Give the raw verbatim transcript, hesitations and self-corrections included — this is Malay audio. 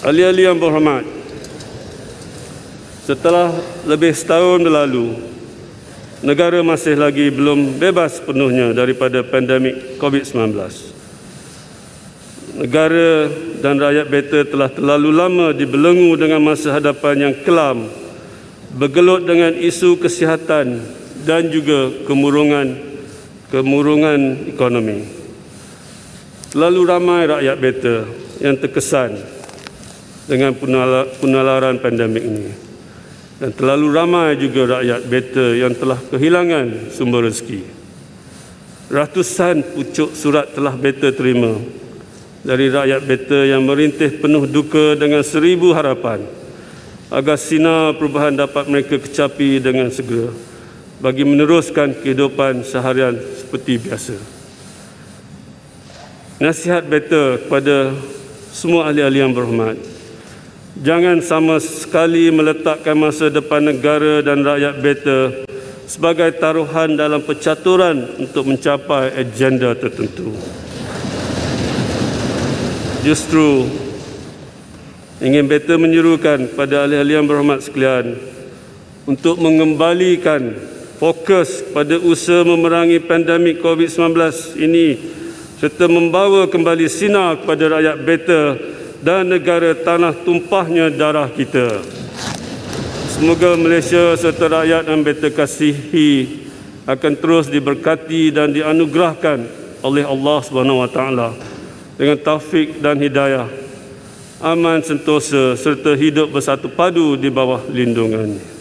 Ahli-ahli yang berhormat, setelah lebih setahun berlalu, negara masih lagi belum bebas penuhnya daripada pandemik COVID sembilan belas. Negara dan rakyat beta telah terlalu lama dibelenggu dengan masa hadapan yang kelam, bergelut dengan isu kesihatan dan juga kemurungan kemurungan ekonomi. Terlalu ramai rakyat beta yang terkesan dengan penularan pandemik ini. Dan terlalu ramai juga rakyat beta yang telah kehilangan sumber rezeki. Ratusan pucuk surat telah beta terima dari rakyat beta yang merintih penuh duka dengan seribu harapan agar sinar perubahan dapat mereka kecapi dengan segera bagi meneruskan kehidupan seharian seperti biasa. Nasihat beta kepada semua ahli-ahli yang berhormat, jangan sama sekali meletakkan masa depan negara dan rakyat beta sebagai taruhan dalam percaturan untuk mencapai agenda tertentu. Justru ingin beta menyerukan kepada ahli-ahli yang berhormat sekalian untuk mengembalikan fokus pada usaha memerangi pandemik COVID sembilan belas ini serta membawa kembali sinar kepada rakyat beta dan negara tanah tumpahnya darah kita. Semoga Malaysia serta rakyat yang beta kasihi akan terus diberkati dan dianugerahkan oleh Allah Subhanahu Wa Taala dengan taufik dan hidayah, aman sentosa serta hidup bersatu padu di bawah lindungan.